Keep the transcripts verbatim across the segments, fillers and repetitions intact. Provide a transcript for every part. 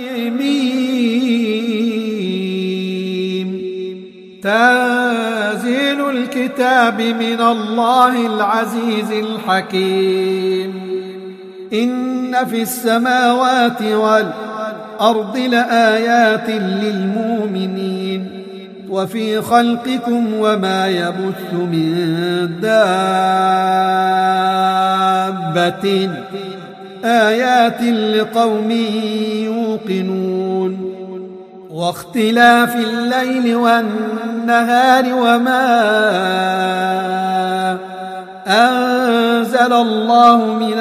ميم تنزيل الكتاب من الله العزيز الحكيم إن في السماوات والأرض لآيات للمؤمنين وفي خلقكم وما يبث من دابة آيات لقوم يوقنون واختلاف الليل والنهار وما أنزل الله من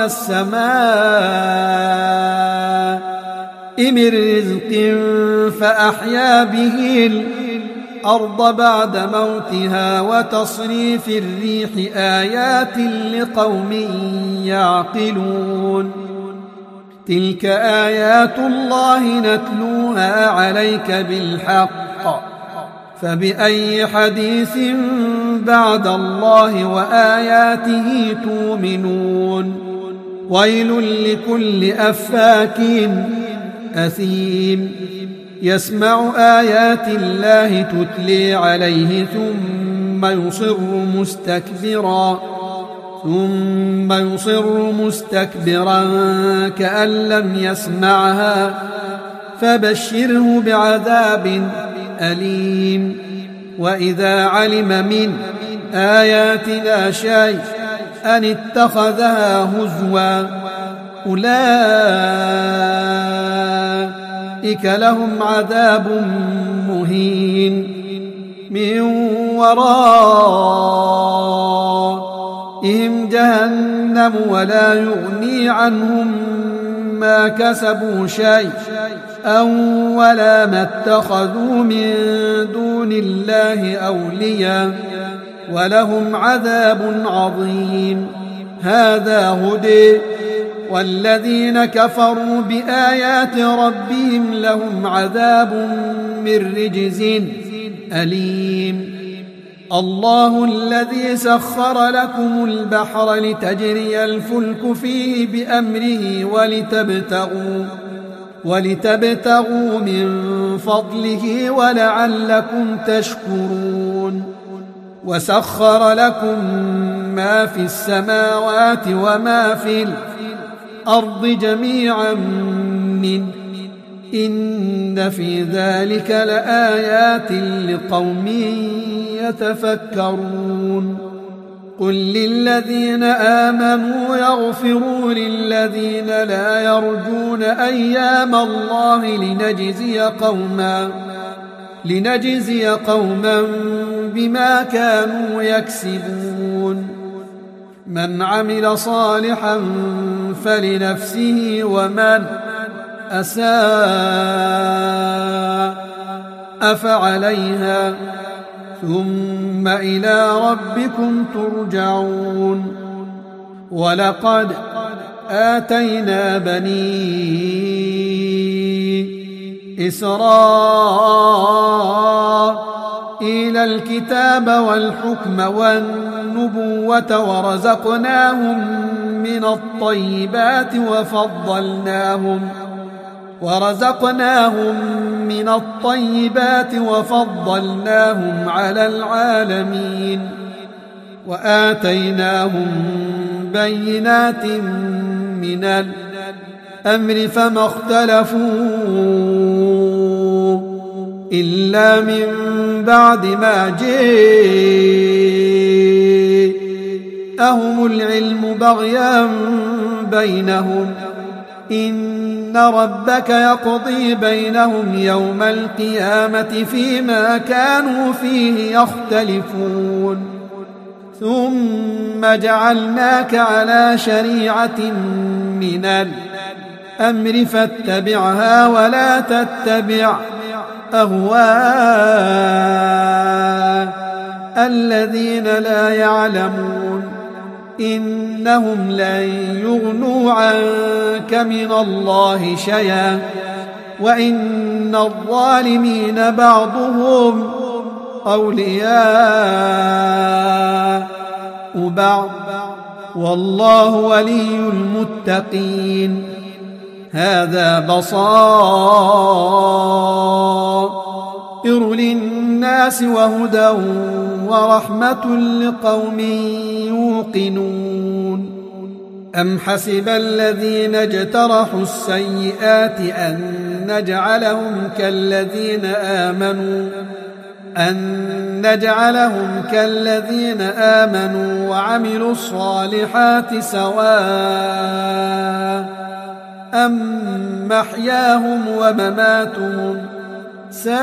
السماء من رزق فأحيا به الأرض بعد موتها وتصريف الريح آيات لقوم يعقلون تلك آيات الله نتلوها عليك بالحق فبأي حديث بعد الله وآياته تؤمنون ويل لكل أفاك أثيم يسمع آيات الله تتلي عليه ثم يصر مستكبرا ثم يصر مستكبرا كأن لم يسمعها فبشره بعذاب أليم وإذا علم من آياتنا شيئا أن اتخذها هزوا أولئك لهم عذاب مهين من ورائهم جهنم ولا يغني عنهم ما كسبوا شيء أو ولا ما اتخذوا من دون الله أولياء ولهم عذاب عظيم هذا هدى والذين كفروا بآيات ربهم لهم عذاب من رجز أليم الله الذي سخر لكم البحر لتجري الفلك فيه بأمره ولتبتغوا ولتبتغوا من فضله ولعلكم تشكرون وسخر لكم ما في السماوات وما في الأرض جميعا منه إن في ذلك لآيات لقوم يتفكرون قل للذين آمنوا يغفروا للذين لا يرجون أيام الله لنجزي قوما لنجزي قوما بما كانوا يكسبون من عمل صالحا فلنفسه ومن أساء أفعليها ثم إلى ربكم ترجعون ولقد آتينا بني إسرائيل الكتاب والحكم والنبوة ورزقناهم من الطيبات وفضلناهم ورزقناهم من الطيبات وفضلناهم على العالمين وآتيناهم بينات من الأمر فما اختلفوا إلا من بعد ما جاءهم العلم بغيا بينهم إن ربك يقضي بينهم يوم القيامة فيما كانوا فيه يختلفون ثم جعلناك على شريعة من الأمر فاتبعها ولا تتبع أهواء الذين لا يعلمون إنهم لن يغنوا عنك من الله شيئا وإن الظالمين بعضهم أولياء بعض والله ولي المتقين هذا بصائر للناس وهدى ورحمة لقوم يوقنون أم حسب الذين اجترحوا السيئات أن نجعلهم كالذين آمنوا أن نجعلهم كالذين آمنوا وعملوا الصالحات سواء أم محياهم ومماتهم ساء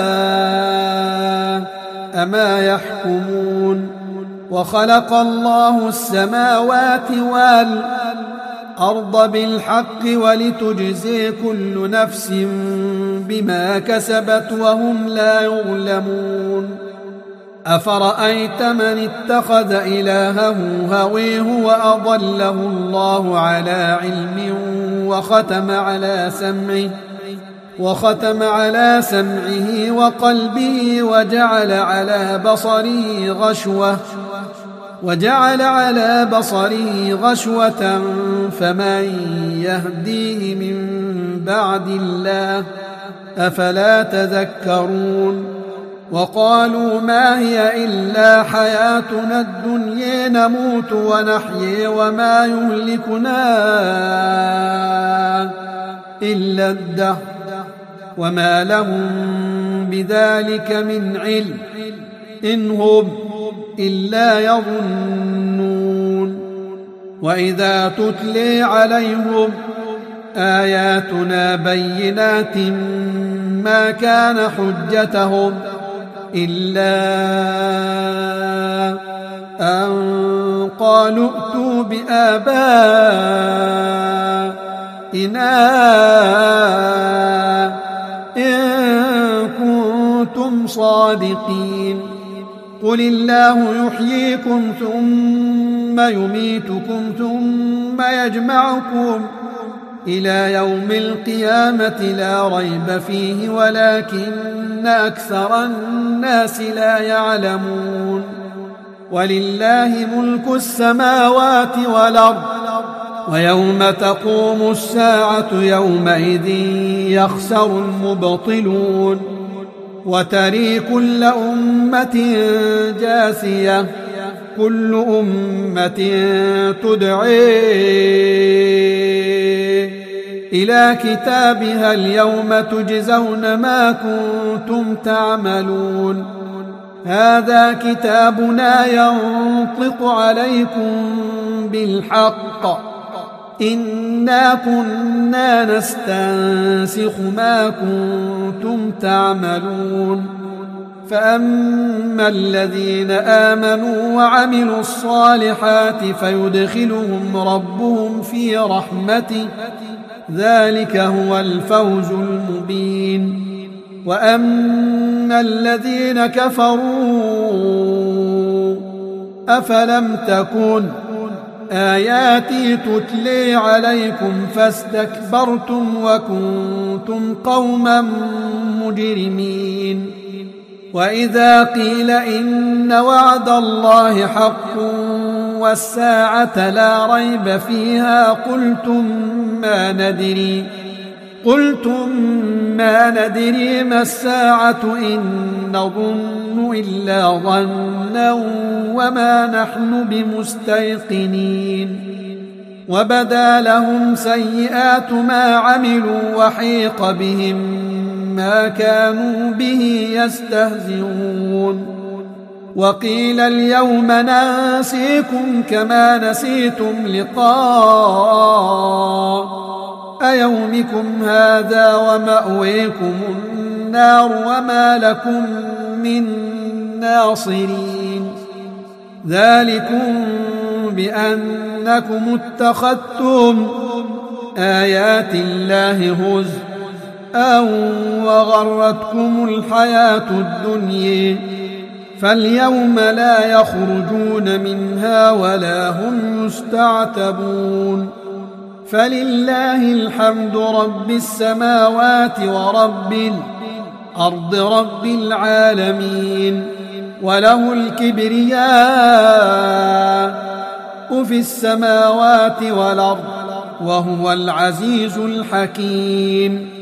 ما يحكمون وخلق الله السماوات والأرض بالحق ولتجزي كل نفس بما كسبت وهم لا يظلمون أفرأيت من اتخذ إلهه هويه وأضله الله على علم وختم على سمعه وختم على سمعه وقلبه وجعل على بصره غشوة وجعل على بصره غشوة فمن يهديه من بعد الله أفلا تذكرون وقالوا ما هي إلا حياتنا الدنيا نموت ونحيي وما يهلكنا إلا الدهر وما لهم بذلك من علم إن هم إلا يظنون وإذا تتلي عليهم آياتنا بينات ما كان حجتهم إلا أن قالوا ائتوا بآبائنا إن كنتم صادقين قل الله يحييكم ثم يميتكم ثم يجمعكم إلى يوم القيامة لا ريب فيه ولكن أكثر الناس لا يعلمون ولله ملك السماوات والأرض ويوم تقوم الساعة يومئذ يخسر المبطلون وتري كل أمة جاثية كل أمة تدعي إلى كتابها اليوم تجزون ما كنتم تعملون هذا كتابنا ينطق عليكم بالحق إنا كنا نستنسخ ما كنتم تعملون فأما الذين آمنوا وعملوا الصالحات فيدخلهم ربهم في رحمته ذلك هو الفوز المبين وأما الذين كفروا أفلم تكن آياتي تتلي عليكم فاستكبرتم وكنتم قوما مجرمين وإذا قيل إن وعد الله حق والساعة لا ريب فيها قلتم ما ندري قلتم ما ندري ما الساعة إن نظن إلا ظنا وما نحن بمستيقنين وبدا لهم سيئات ما عملوا وحيق بهم ما كانوا به يستهزئون وقيل اليوم ننسيكم كما نسيتم لقاء يومكم هذا ومأويكم النار وما لكم من ناصرين ذلكم بأنكم اتخذتم آيات الله هزءا وغرتكم الحياة الدنيا فاليوم لا يخرجون منها ولا هم يستعتبون فلله الحمد رب السماوات ورب الأرض رب العالمين وله الكبرياء في السماوات والأرض وهو العزيز الحكيم.